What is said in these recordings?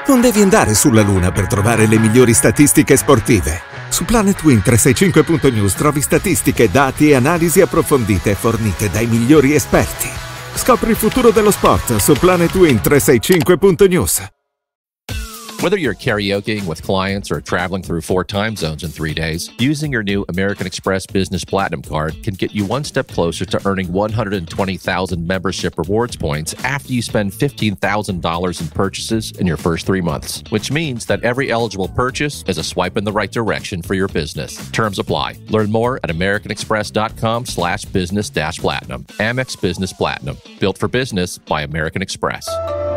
Non devi andare sulla Luna per trovare le migliori statistiche sportive. Su planetwin365.news trovi statistiche, dati e analisi approfondite fornite dai migliori esperti. Scopri il futuro dello sport su planetwin365.news. Whether you're karaokeing with clients or traveling through 4 time zones in 3 days, using your new American Express Business Platinum Card can get you one step closer to earning 120,000 membership rewards points after you spend $15,000 in purchases in your first 3 months, which means that every eligible purchase is a swipe in the right direction for your business. Terms apply. Learn more at americanexpress.com/business-platinum. Amex Business Platinum. Built for business by American Express.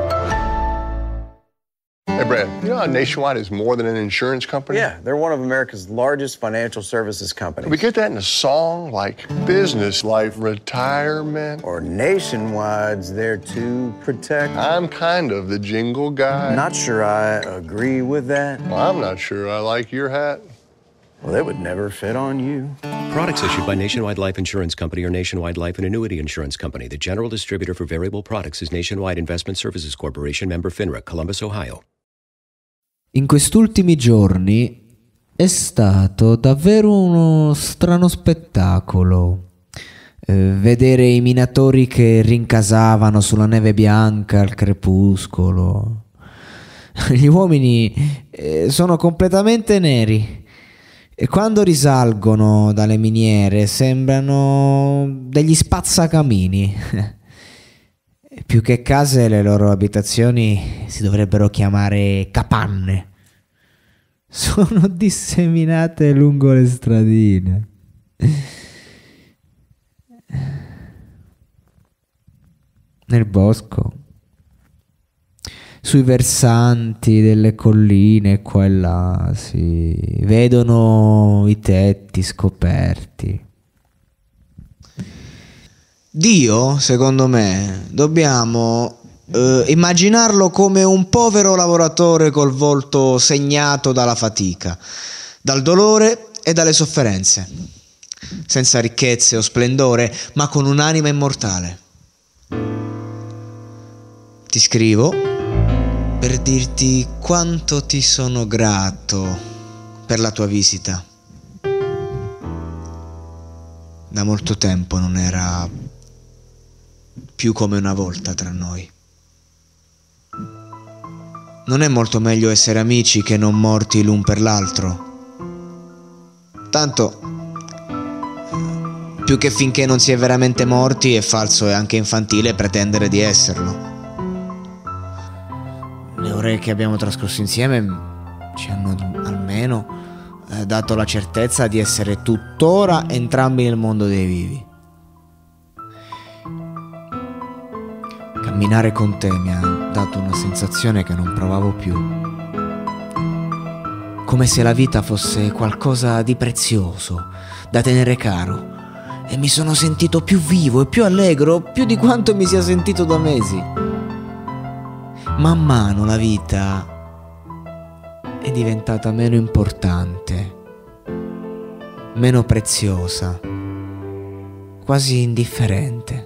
Hey, Brad, you know how Nationwide is more than an insurance company? Yeah, they're one of America's largest financial services companies. We get that in a song like business, life, retirement. Or Nationwide's there to protect. I'm kind of the jingle guy. Not sure I agree with that. Well, I'm not sure I like your hat. Well, that would never fit on you. Products issued by Nationwide Life Insurance Company or Nationwide Life and Annuity Insurance Company. The general distributor for variable products is Nationwide Investment Services Corporation, member FINRA, Columbus, Ohio. In quest'ultimi giorni è stato davvero uno strano spettacolo. Vedere i minatori che rincasavano sulla neve bianca al crepuscolo. Gli uomini sono completamente neri e quando risalgono dalle miniere sembrano degli spazzacamini. Più che case, le loro abitazioni si dovrebbero chiamare capanne. Sono disseminate lungo le stradine. Nel bosco, sui versanti delle colline qua e là si vedono i tetti scoperti. Dio, secondo me, dobbiamo immaginarlo come un povero lavoratore col volto segnato dalla fatica, dal dolore e dalle sofferenze, senza ricchezze o splendore, ma con un'anima immortale. Ti scrivo per dirti quanto ti sono grato per la tua visita. Da molto tempo non era più come una volta tra noi. Non è molto meglio essere amici che non morti l'un per l'altro. Tanto, più che finché non si è veramente morti, è falso e anche infantile pretendere di esserlo. Le ore che abbiamo trascorso insieme ci hanno almeno dato la certezza di essere tuttora entrambi nel mondo dei vivi. Camminare con te mi ha dato una sensazione che non provavo più. Come se la vita fosse qualcosa di prezioso, da tenere caro. E mi sono sentito più vivo e più allegro, più di quanto mi sia sentito da mesi. Man mano la vita è diventata meno importante, meno preziosa, quasi indifferente.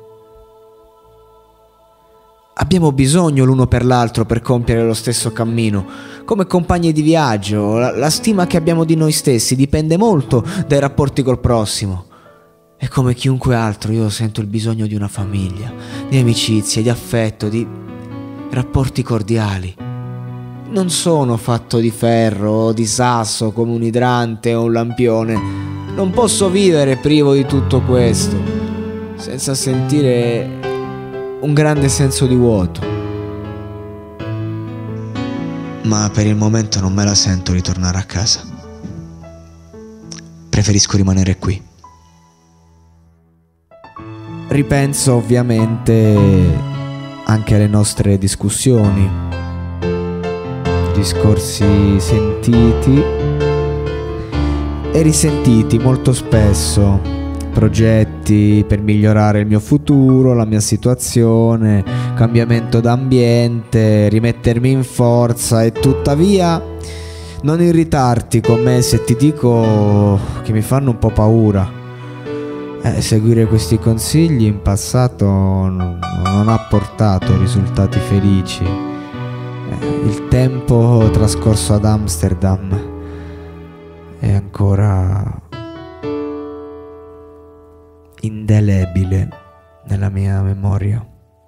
Abbiamo bisogno l'uno per l'altro per compiere lo stesso cammino, come compagni di viaggio. La stima che abbiamo di noi stessi dipende molto dai rapporti col prossimo. E come chiunque altro io sento il bisogno di una famiglia, di amicizia, di affetto, di rapporti cordiali. Non sono fatto di ferro o di sasso come un idrante o un lampione. Non posso vivere privo di tutto questo, senza sentire un grande senso di vuoto. Ma per il momento non me la sento ritornare a casa. Preferisco rimanere qui. Ripenso ovviamente anche alle nostre discussioni, discorsi sentiti e risentiti molto spesso. Progetti per migliorare il mio futuro, la mia situazione, cambiamento d'ambiente, rimettermi in forza. E tuttavia non irritarti con me se ti dico che mi fanno un po' paura. Seguire questi consigli in passato non ha portato risultati felici Il tempo trascorso ad Amsterdam è ancora indelebile nella mia memoria.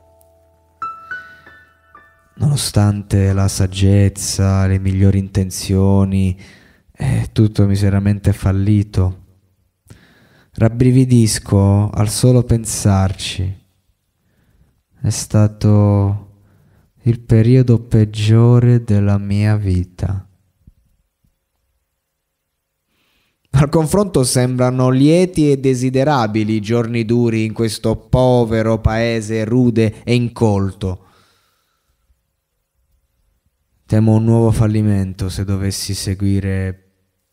Nonostante la saggezza, le migliori intenzioni, è tutto miseramente fallito. Rabbrividisco al solo pensarci. È stato il periodo peggiore della mia vita. Al confronto sembrano lieti e desiderabili i giorni duri in questo povero paese rude e incolto. Temo un nuovo fallimento se dovessi seguire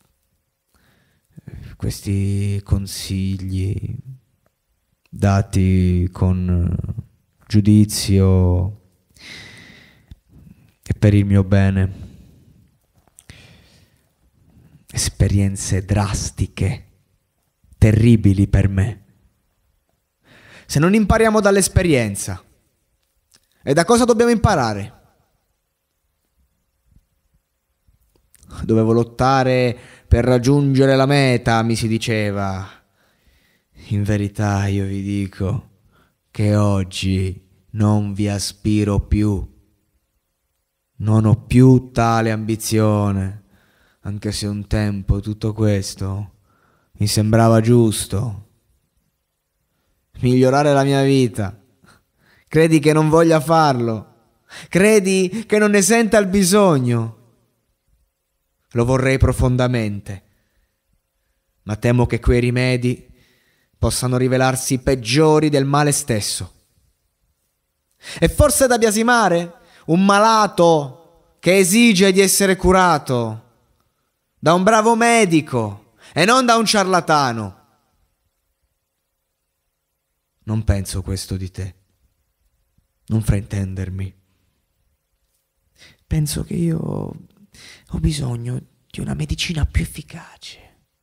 questi consigli dati con giudizio e per il mio bene. Esperienze drastiche, terribili per me. Se non impariamo dall'esperienza, e da cosa dobbiamo imparare? Dovevo lottare per raggiungere la meta, mi si diceva. In verità io vi dico che oggi non vi aspiro più. Non ho più tale ambizione, anche se un tempo tutto questo mi sembrava giusto. Migliorare la mia vita. Credi che non voglia farlo? Credi che non ne senta il bisogno? Lo vorrei profondamente, ma temo che quei rimedi possano rivelarsi peggiori del male stesso. E forse da biasimare un malato che esige di essere curato da un bravo medico e non da un ciarlatano. Non penso questo di te, non fraintendermi. Penso che io ho bisogno di una medicina più efficace.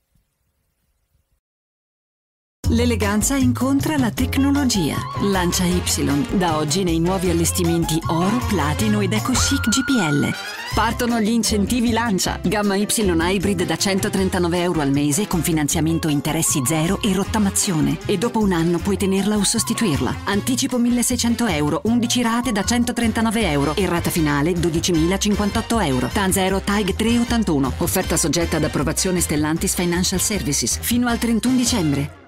L'eleganza incontra la tecnologia. Lancia Y, da oggi nei nuovi allestimenti oro, platino ed eco chic GPL. Partono gli incentivi Lancia. Gamma Y Hybrid da €139 al mese con finanziamento interessi zero e rottamazione. E dopo un anno puoi tenerla o sostituirla. Anticipo €1.600, 11 rate da €139 e rata finale €12.058. TAN 0 TAG 381. Offerta soggetta ad approvazione Stellantis Financial Services fino al 31 dicembre.